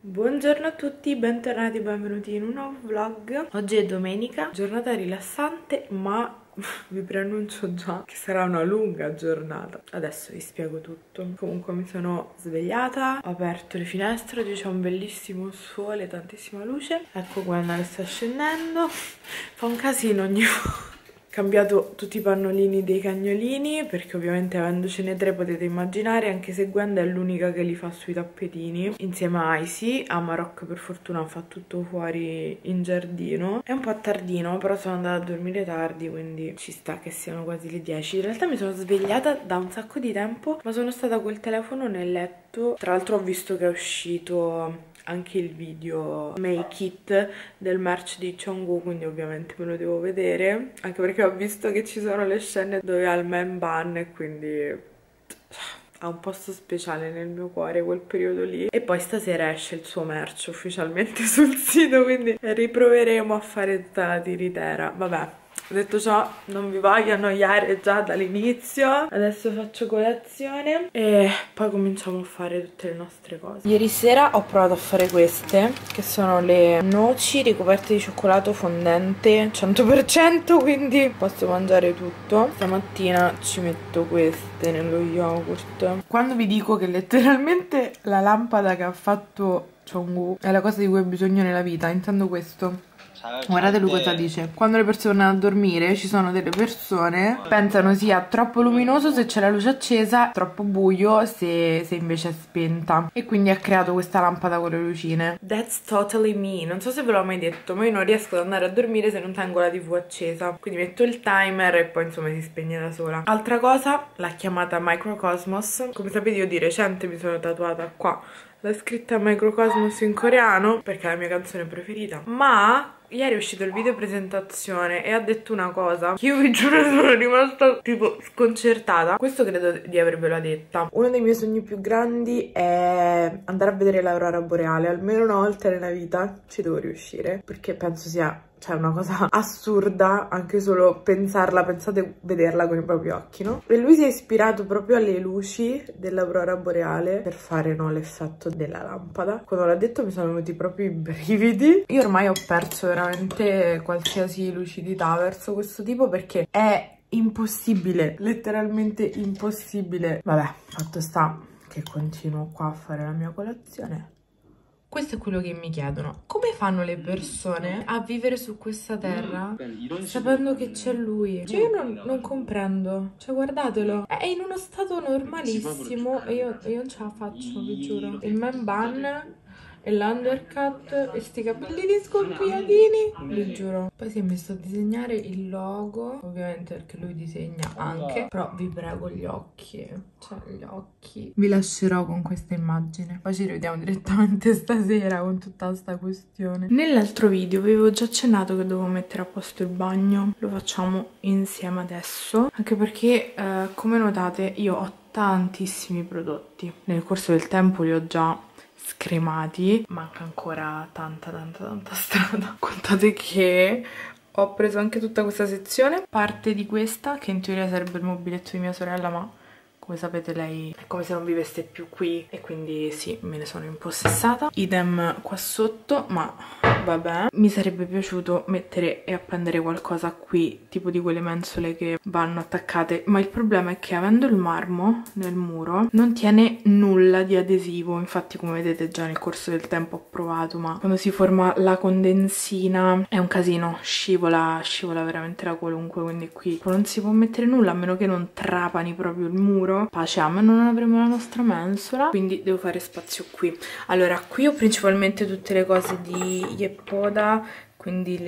Buongiorno a tutti, bentornati, benvenuti in un nuovo vlog. Oggi è domenica, giornata rilassante, ma vi preannuncio già che sarà una lunga giornata. Adesso vi spiego tutto. Comunque mi sono svegliata, ho aperto le finestre, oggi c'è un bellissimo sole, tantissima luce. Ecco Gwen che sta scendendo, fa un casino ogni volta. Cambiato tutti i pannolini dei cagnolini perché ovviamente avendocene 3 potete immaginare, anche se Gwenda è l'unica che li fa sui tappetini insieme a Icy. Amarok per fortuna fa tutto fuori in giardino. È un po' tardino, però sono andata a dormire tardi, quindi ci sta che siano quasi le 10. In realtà mi sono svegliata da un sacco di tempo, ma sono stata col telefono nel letto. Tra l'altro ho visto che è uscito anche il video make it del merch di Jungkook, quindi ovviamente me lo devo vedere, anche perché ho visto che ci sono le scene dove ha il man bun e quindi ha un posto speciale nel mio cuore quel periodo lì. E poi stasera esce il suo merch ufficialmente sul sito, quindi riproveremo a fare tutta la tiritera. Vabbè, detto ciò, non vi voglio annoiare già dall'inizio. Adesso faccio colazione e poi cominciamo a fare tutte le nostre cose. Ieri sera ho provato a fare queste, che sono le noci ricoperte di cioccolato fondente 100%, quindi posso mangiare tutto. Stamattina ci metto queste nello yogurt. Quando vi dico che letteralmente la lampada che ha fatto Jungkook è la cosa di cui ho bisogno nella vita, intendo questo. Guardate lui cosa dice: quando le persone vanno a dormire, ci sono delle persone che pensano sia troppo luminoso se c'è la luce accesa, troppo buio se invece è spenta, e quindi ha creato questa lampada con le lucine. That's totally me. Non so se ve l'ho mai detto, ma io non riesco ad andare a dormire se non tengo la TV accesa, quindi metto il timer e poi insomma si spegne da sola. Altra cosa, l'ha chiamata Microcosmos. Come sapete io di recente mi sono tatuata qua la scritta Microcosmos in coreano perché è la mia canzone preferita, ma ieri è uscito il video presentazione e ha detto una cosa che io vi giuro sono rimasta tipo sconcertata. Questo credo di avervela detta. Uno dei miei sogni più grandi è andare a vedere l'aurora boreale, almeno una volta nella vita ci devo riuscire, perché penso sia una cosa assurda anche solo pensarla. Pensate vederla con i propri occhi, no? E lui si è ispirato proprio alle luci dell'aurora boreale per fare, no, l'effetto della lampada. Quando l'ha detto mi sono venuti proprio i brividi. Io ormai ho perso veramente qualsiasi lucidità verso questo tipo perché è impossibile, letteralmente impossibile. Vabbè, fatto sta che continuo qua a fare la mia colazione. Questo è quello che mi chiedono: come fanno le persone a vivere su questa terra sapendo che c'è lui? Cioè io non comprendo. Cioè guardatelo, è in uno stato normalissimo e io non ce la faccio, vi giuro. Il man bun e l'undercut e sti capellini sgonfiatini, vi giuro. Poi si è messo a disegnare il logo, ovviamente perché lui disegna anche, però vi prego gli occhi, cioè gli occhi. Vi lascerò con questa immagine, poi ci rivediamo direttamente stasera con tutta questa questione. Nell'altro video vi avevo già accennato che dovevo mettere a posto il bagno, lo facciamo insieme adesso, anche perché come notate io ho tantissimi prodotti, nel corso del tempo li ho già scremati, manca ancora tanta strada. Contate che ho preso anche tutta questa sezione, parte di questa che in teoria sarebbe il mobiletto di mia sorella, ma come sapete lei è come se non vivesse più qui e quindi sì, me ne sono impossessata. Idem qua sotto, ma vabbè. Mi sarebbe piaciuto mettere e appendere qualcosa qui, tipo di quelle mensole che vanno attaccate, ma il problema è che avendo il marmo nel muro non tiene nulla di adesivo. Infatti come vedete già nel corso del tempo ho provato, ma quando si forma la condensina è un casino, scivola veramente la qualunque, quindi qui non si può mettere nulla a meno che non trapani proprio il muro. Pace a me, non avremo la nostra mensola, quindi devo fare spazio qui. Allora, qui ho principalmente tutte le cose di Yeppoda, quindi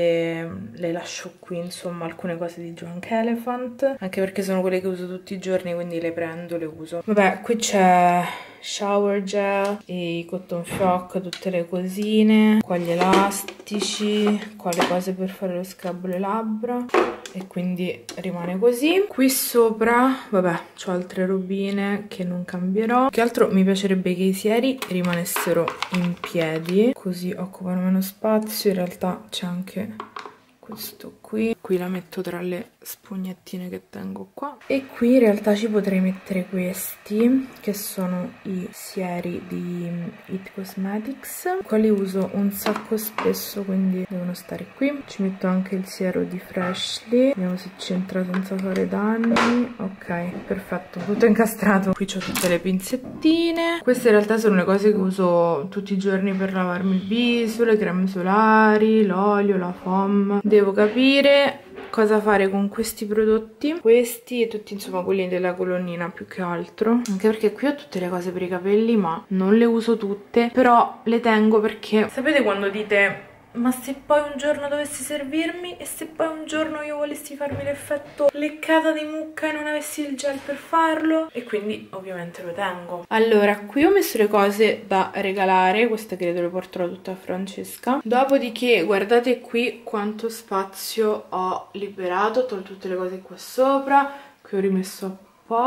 le lascio qui, insomma, alcune cose di Drunk Elephant, anche perché sono quelle che uso tutti i giorni, quindi le prendo, le uso. Vabbè, qui c'è shower gel, i cotton fioc, tutte le cosine, qua gli elastici, qua le cose per fare lo scrub alle labbra, e quindi rimane così. Qui sopra, vabbè, c'ho altre robine che non cambierò. Più che altro mi piacerebbe che i sieri rimanessero in piedi, così occupano meno spazio. In realtà c'è anche questo qui la metto tra le spugnettine che tengo qua. E qui in realtà ci potrei mettere questi, che sono i sieri di It Cosmetics. Quelli uso un sacco spesso, quindi devono stare qui. Ci metto anche il siero di Freshly, vediamo se c'entra senza fare danni. Ok, perfetto, tutto incastrato. Qui ho tutte le pinzettine. Queste in realtà sono le cose che uso tutti i giorni per lavarmi il viso, le creme solari, l'olio, la foam. Devo capire cosa fare con questi prodotti, questi e tutti insomma quelli della colonnina più che altro, anche perché qui ho tutte le cose per i capelli ma non le uso tutte, però le tengo perché sapete quando dite ma se poi un giorno dovessi servirmi e se poi un giorno io volessi farmi l'effetto leccata di mucca e non avessi il gel per farlo, e quindi ovviamente lo tengo. Allora, qui ho messo le cose da regalare, queste credo le porterò tutte a Francesca. Dopodiché guardate qui quanto spazio ho liberato, ho tolto tutte le cose qua sopra, qui ho rimesso a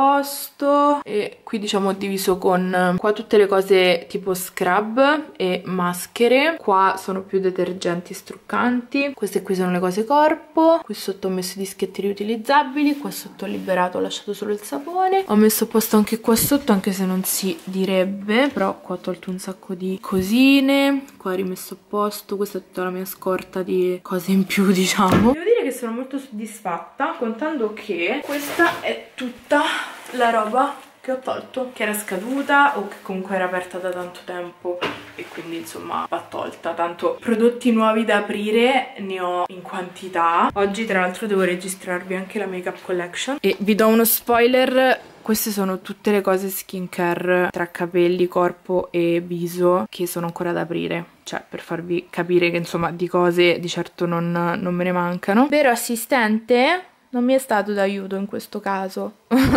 posto, e qui diciamo ho diviso con qua tutte le cose tipo scrub e maschere, qua sono più detergenti struccanti, queste qui sono le cose corpo, qui sotto ho messo i dischetti riutilizzabili, qua sotto ho liberato, ho lasciato solo il sapone, ho messo a posto anche qua sotto, anche se non si direbbe, però qua ho tolto un sacco di cosine, qua ho rimesso a posto, questa è tutta la mia scorta di cose in più diciamo. Devo dire che sono molto soddisfatta, contando che questa è tutta la roba che ho tolto, che era scaduta o che comunque era aperta da tanto tempo e quindi insomma va tolta. Tanto prodotti nuovi da aprire ne ho in quantità. Oggi tra l'altro devo registrarvi anche la makeup collection e vi do uno spoiler: queste sono tutte le cose skincare tra capelli, corpo e viso che sono ancora da aprire, cioè per farvi capire che insomma di cose di certo non me ne mancano. Vero assistente? Non mi è stato d'aiuto in questo caso.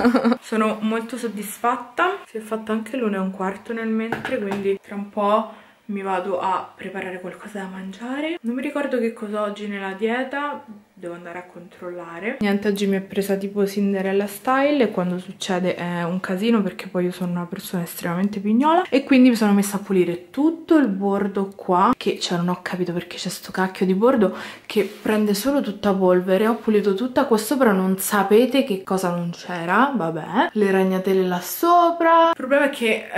Sono molto soddisfatta. Si è fatto anche l'1:15 nel mentre, quindi tra un po' mi vado a preparare qualcosa da mangiare. Non mi ricordo che cosa ho oggi nella dieta, devo andare a controllare. Niente, oggi mi è presa tipo Cinderella style e quando succede è un casino perché poi io sono una persona estremamente pignola, e quindi mi sono messa a pulire tutto il bordo qua, che cioè non ho capito perché c'è sto cacchio di bordo che prende solo tutta polvere. Ho pulito tutta qua sopra, non sapete che cosa non c'era, vabbè, le ragnatele là sopra. Il problema è che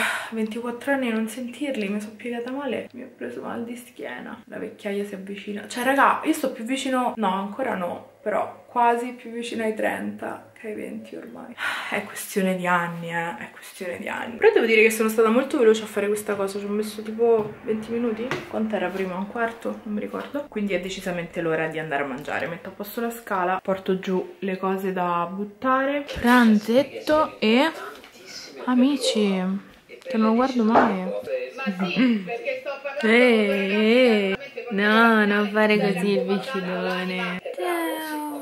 24 anni a non sentirli, mi sono piegata male, mi ho preso mal di schiena, la vecchiaia si avvicina, cioè raga io sto più vicino, no ancora no, però quasi più vicino ai 30 che ai 20 ormai. È questione di anni, è questione di anni. Però devo dire che sono stata molto veloce a fare questa cosa, ci ho messo tipo 20 minuti. Quant'era prima? Un quarto? Non mi ricordo. Quindi è decisamente l'ora di andare a mangiare. Metto a posto la scala, porto giù le cose da buttare. Pranzetto e... amici, che non lo guardo mai. Ma sì, perché sto parlando no, non fare così il vicinone. Ciao.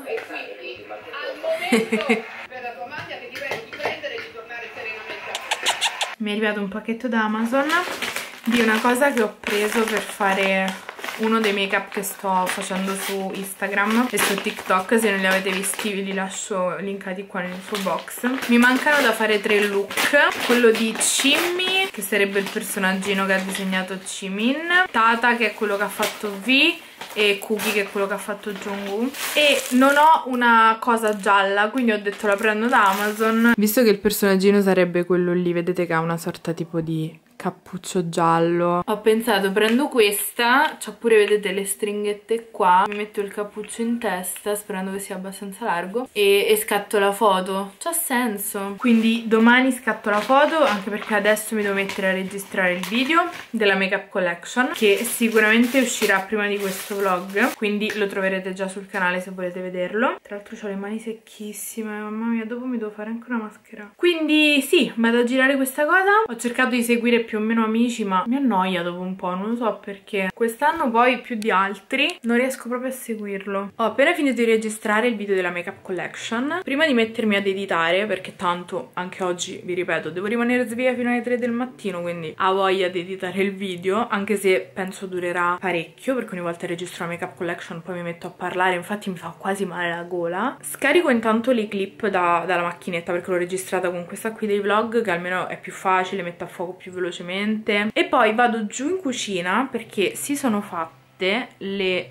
Mi è arrivato un pacchetto da Amazon di una cosa che ho preso per fare uno dei make up che sto facendo su Instagram e su TikTok. Se non li avete visti vi li lascio linkati qua nell'info box. Mi mancano da fare 3 look: quello di Chimmy, che sarebbe il personaggino che ha disegnato Jimin, Tata, che è quello che ha fatto V, e Cookie, che è quello che ha fatto Jungwoo. E non ho una cosa gialla, quindi ho detto la prendo da Amazon, visto che il personaggino sarebbe quello lì, vedete che ha una sorta tipo di cappuccio giallo. Ho pensato prendo questa, c'ho pure vedete le stringhette qua, mi metto il cappuccio in testa sperando che sia abbastanza largo e scatto la foto. C'ha senso. Quindi domani scatto la foto, anche perché adesso mi devo mettere a registrare il video della makeup collection, che sicuramente uscirà prima di questo vlog, quindi lo troverete già sul canale se volete vederlo. Tra l'altro ho le mani secchissime, mamma mia, dopo mi devo fare anche una maschera. Quindi sì, vado a girare questa cosa. Ho cercato di seguire più o meno amici, ma mi annoia dopo un po', non lo so perché. Quest'anno poi più di altri non riesco proprio a seguirlo. Ho appena finito di registrare il video della makeup collection. Prima di mettermi ad editare, perché tanto anche oggi, vi ripeto, devo rimanere sveglia fino alle 3 del mattino, quindi ho voglia di editare il video, anche se penso durerà parecchio, perché ogni volta registro la makeup collection poi mi metto a parlare, infatti mi fa quasi male la gola. Scarico intanto le clip dalla macchinetta, perché l'ho registrata con questa qui dei vlog, che almeno è più facile, mette a fuoco più velocemente. E poi vado giù in cucina perché si sono fatte le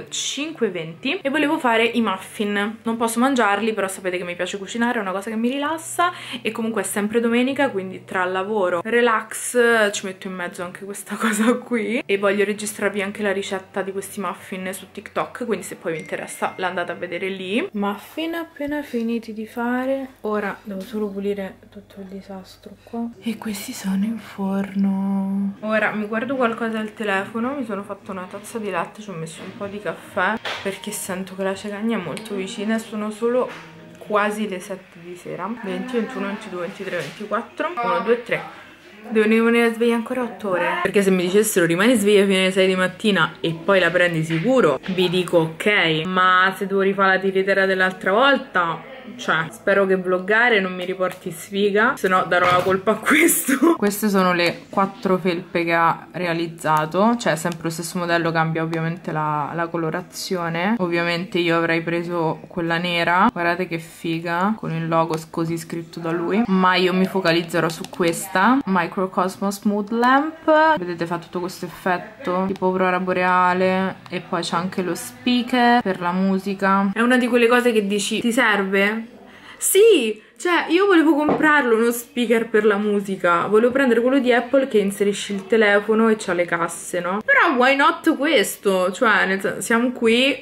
5:20 e volevo fare i muffin. Non posso mangiarli, però sapete che mi piace cucinare, è una cosa che mi rilassa e comunque è sempre domenica, quindi tra lavoro e relax ci metto in mezzo anche questa cosa qui e voglio registrarvi anche la ricetta di questi muffin su TikTok, quindi se poi vi interessa l'andate a vedere lì. Muffin appena finiti di fare, ora devo solo pulire tutto il disastro qua e questi sono in forno. Ora mi guardo qualcosa al telefono, mi sono fatta una tazza di latte, ci ho messo un po' di caffè perché sento che la cicagna è molto vicina e sono solo quasi le 7 di sera. 20, 21, 22, 23, 24, 1, 2, 3. Devo rimanere sveglia ancora 8 ore. Perché se mi dicessero rimani sveglia fino alle 6 di mattina e poi la prendi sicuro, vi dico ok. Ma se devo rifare la tiritera dell'altra volta, cioè, spero che vloggare non mi riporti sfiga, se no darò la colpa a questo. Queste sono le 4 felpe che ha realizzato, cioè sempre lo stesso modello, cambia ovviamente la colorazione. Ovviamente io avrei preso quella nera, guardate che figa, con il logo così scritto da lui, ma io mi focalizzerò su questa Microcosmo Smooth Lamp. Vedete, fa tutto questo effetto tipo aurora boreale e poi c'è anche lo speaker per la musica. È una di quelle cose che dici ti serve? Sì, cioè io volevo comprarlo uno speaker per la musica, volevo prendere quello di Apple che inserisci il telefono e c'ha le casse, no? Però why not questo? Cioè siamo qui,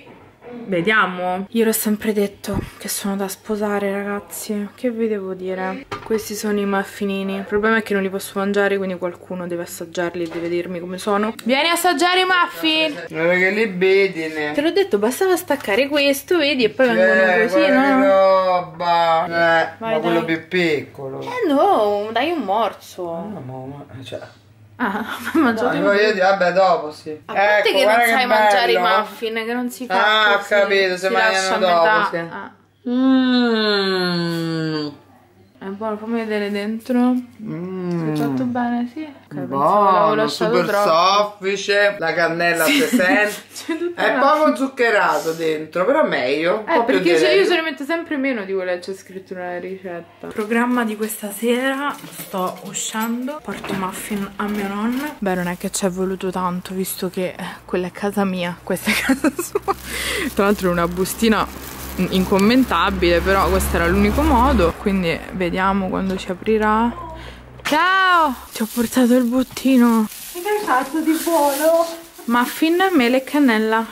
vediamo. Io l'ho sempre detto che sono da sposare, ragazzi, che vi devo dire? Questi sono i muffinini, il problema è che non li posso mangiare, quindi qualcuno deve assaggiarli e deve dirmi come sono. Vieni a assaggiare i muffin! Guarda che li bedine. Te l'ho detto, bastava staccare questo, vedi, e poi vengono così, no? Che roba. Vai, ma quello più piccolo. No, dai un morso. No, cioè. Ah, mangiate vabbè, dopo sì. A parte Ecco, che non sai mangiare i bello. muffin, che non si fa Ah, così. ho capito, se si mangiano lascia a dopo, metà. sì. Ah. Mmm. È buono, fammi vedere dentro. È fatto bene, sì. Buono, super soffice, la cannella presente. È poco zuccherato dentro, però meglio. Perché io se ne metto sempre meno di quello che c'è scritto nella ricetta. Programma di questa sera, sto uscendo, porto i muffin a mio nonno. Beh, non è che ci è voluto tanto, visto che quella è casa mia, questa è casa sua. Tra l'altro è una bustina incommentabile, però questo era l'unico modo, quindi vediamo quando ci aprirà. Ciao, ti ho portato il bottino. Che hai fatto di buono? Muffin, mele e cannella.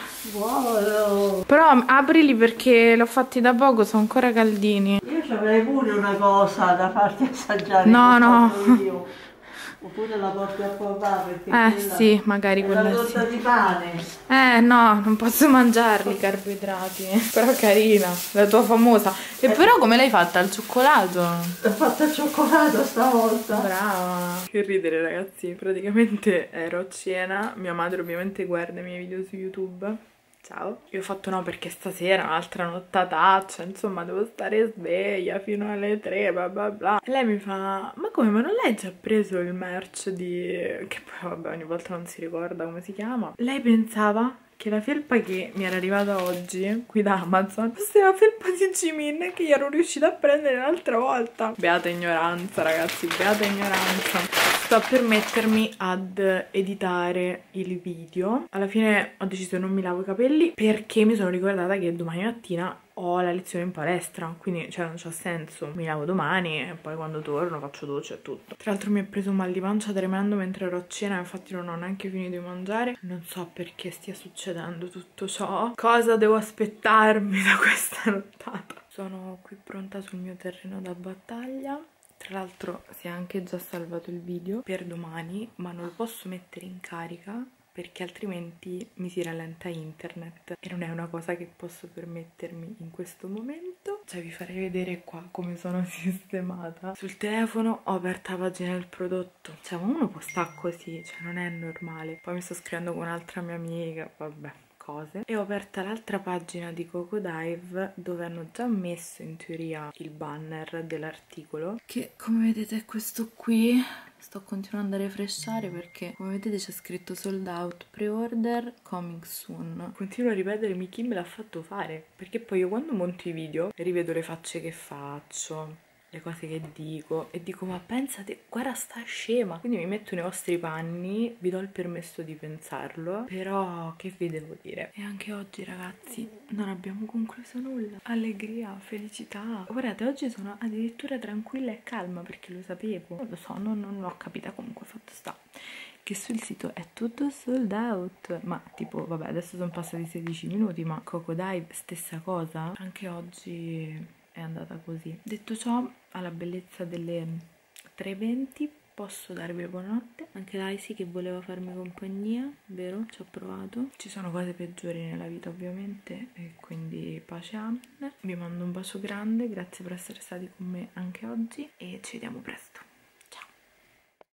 Buono. Però aprili perché l'ho fatti da poco, sono ancora caldini. Io ci avrei pure una cosa da farti assaggiare. No. Io. Oppure la porti a papà perché Sì, magari quella la torta sì. di pane. No, non posso mangiarli i carboidrati. Però carina, la tua famosa. E però come l'hai fatta al cioccolato? L'ho fatta al cioccolato stavolta. Brava. Che ridere, ragazzi. Praticamente ero a cena. Mia madre ovviamente guarda i miei video su YouTube. Ciao. Io ho fatto no perché stasera un'altra nottataccia, insomma devo stare sveglia fino alle 3, bla bla bla. E lei mi fa, ma come, ma non l'hai già preso il merch di... che poi vabbè ogni volta non si ricorda come si chiama. Lei pensava che la felpa che mi era arrivata oggi qui da Amazon fosse la felpa di Jimin che io ero riuscita a prendere l'altra volta. Beata ignoranza, ragazzi, beata ignoranza. Sto per mettermi ad editare il video. Alla fine ho deciso che non mi lavo i capelli perché mi sono ricordata che domani mattina ho la lezione in palestra, quindi cioè non c'ha senso, mi lavo domani e poi quando torno faccio doccia e tutto. Tra l'altro mi è preso un mal di pancia tremendo mentre ero a cena, infatti non ho neanche finito di mangiare. Non so perché stia succedendo tutto ciò, cosa devo aspettarmi da questa nottata. Sono qui pronta sul mio terreno da battaglia. Tra l'altro si è anche già salvato il video per domani, ma non lo posso mettere in carica perché altrimenti mi si rallenta internet e non è una cosa che posso permettermi in questo momento. Cioè vi farei vedere qua come sono sistemata. Sul telefono ho aperta la pagina del prodotto, cioè ma uno può stare così, cioè non è normale. Poi mi sto scrivendo con un'altra mia amica, vabbè, cose. E ho aperta l'altra pagina di Cocodive dove hanno già messo in teoria il banner dell'articolo, che come vedete è questo qui. Sto continuando a refreshare perché come vedete c'è scritto sold out, pre-order, coming soon. Continuo a ripetermi chi me l'ha fatto fare, perché poi io quando monto i video rivedo le facce che faccio, le cose che dico e dico ma pensate, guarda sta scema, quindi mi metto nei vostri panni, vi do il permesso di pensarlo, però che vi devo dire. E anche oggi ragazzi non abbiamo concluso nulla, allegria, felicità, guardate oggi sono addirittura tranquilla e calma perché lo sapevo, non lo so, non l'ho capita, comunque fatto sta che sul sito è tutto sold out, ma tipo vabbè adesso sono passati 16 minuti, ma Cocodive stessa cosa, anche oggi è andata così. Detto ciò, alla bellezza delle 3:20 posso darvi buonanotte. Anche Daisy che voleva farmi compagnia, vero? Ci ho provato. Ci sono cose peggiori nella vita ovviamente e quindi pace amen. Vi mando un bacio grande, grazie per essere stati con me anche oggi e ci vediamo presto.